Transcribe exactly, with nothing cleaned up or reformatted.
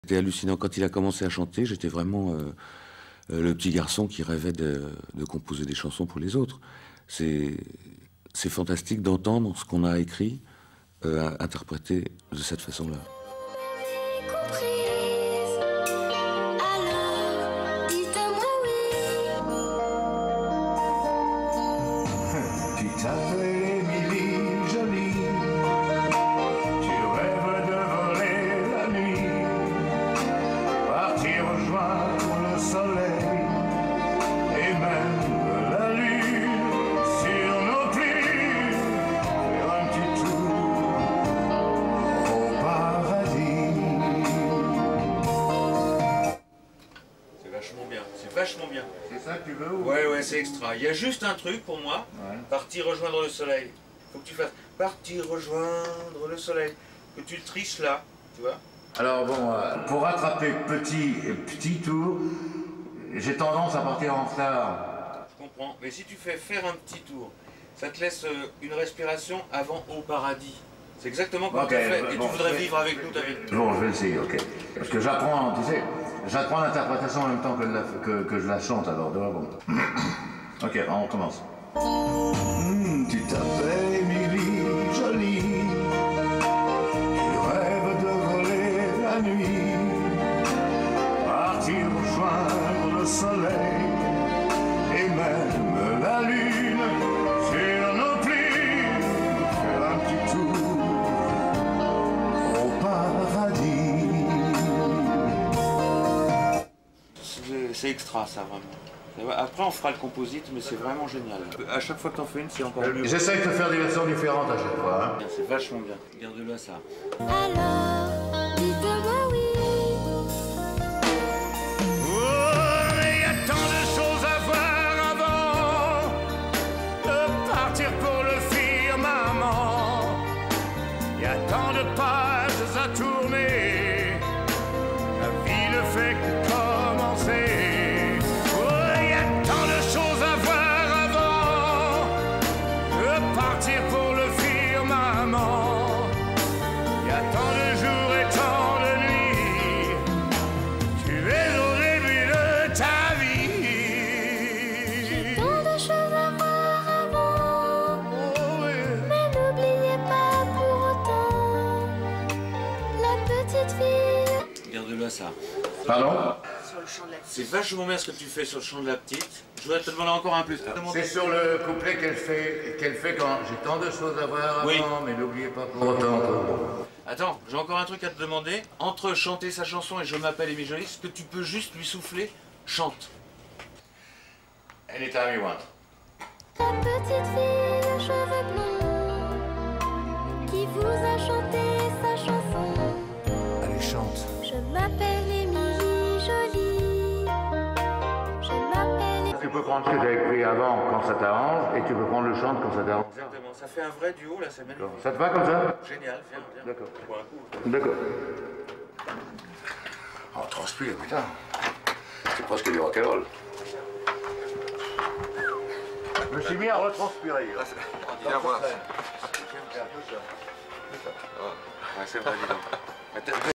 C'était hallucinant. Quand il a commencé à chanter, j'étais vraiment euh, euh, le petit garçon qui rêvait de, de composer des chansons pour les autres. C'est c'est fantastique d'entendre ce qu'on a écrit euh, interprété de cette façon-là. Tu t'appelles Émilie Jolie, tu rêves de voler la nuit, partir rejoindre le soleil et même la lune sur nos plis, faire un petit tour au paradis. C'est vachement bien, c'est vachement bien. C'est ça que tu veux ou... Ouais, ouais, c'est extra. Il y a juste un truc pour moi, Ouais. partir rejoindre le soleil. Faut que tu fasses partir rejoindre le soleil. Que tu le triches là, tu vois. Alors bon, euh, pour rattraper petit petit tour, j'ai tendance à partir en retard. Je comprends. Mais si tu fais faire un petit tour, ça te laisse euh, une respiration avant au paradis. C'est exactement comme Ok, tu as fait. Et bon, tu voudrais je vais- vivre avec nous ta vie. Bon, je vais essayer, ok. Parce que j'apprends, tu sais, j'apprends l'interprétation en même temps que, la- que, que je la chante, alors, donc, bon. Ok, on commence. Mmh, tu t'appelles Émilie Jolie, tu rêves de voler la nuit, partir rejoindre le soleil et même la lune sur nos plis, faire un petit tour au paradis. C'est- C'est extra ça vraiment. Ça va. Après on fera le composite, mais c'est vraiment génial. À chaque fois que t'en fais une, c'est encore mieux. J'essaie de te faire des versions différentes à chaque fois. Hein. C'est vachement bien. Garde-le à ça. Alors, dites-moi oui. Il y a tant de choses à voir avant de partir pour le firmament. Il y a tant de pages à tourner. La vie ne fait que commencer. Oh, il y a tant de choses à voir avant de partir pour le firmament. Il y a tant de jours et tant de nuits. Tu es au début de ta vie. Tant de choses à voir avant. Oh, oui. Mais n'oubliez pas pour autant la petite fille. Garde-le à ça. Pardon? C'est vachement bien ce que tu fais sur le chant de la petite. Je voudrais te demander encore un plus. C'est sur le couplet qu'elle fait, qu'elle fait quand j'ai tant de choses à voir avant, Oui. mais n'oubliez pas pour autant. Attends, j'ai encore un truc à te demander. Entre chanter sa chanson et Je m'appelle Émilie Jolie, est-ce que tu peux juste lui souffler chante? Anytime you want. La petite fille aux cheveux blonds qui vous a chanté sa chanson. Allez, chante. Je m'appelle Émilie Jolie. Je m'appelle. Tu peux prendre ce que tu as écrit avant quand ça t'arrange, et tu peux prendre le chant quand ça t'arrange. Exactement, ça fait un vrai duo là, c'est magnifique. Ça te va comme ça? Génial, viens, viens. D'accord. Pour un coup. D'accord. Oh, transpire, putain. C'est presque du rock'n'roll. Je me suis mis à retranspirer. Viens voir. Ouais, c'est vrai, dis donc.